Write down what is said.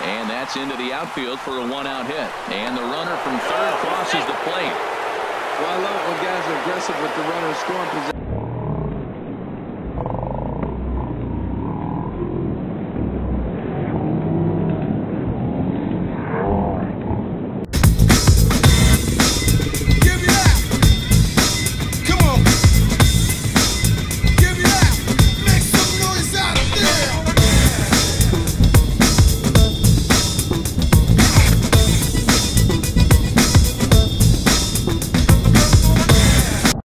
And that's into the outfield for a one-out hit. And the runner from third crosses the plate. Well, I love it when guys are aggressive with the runner scoring position.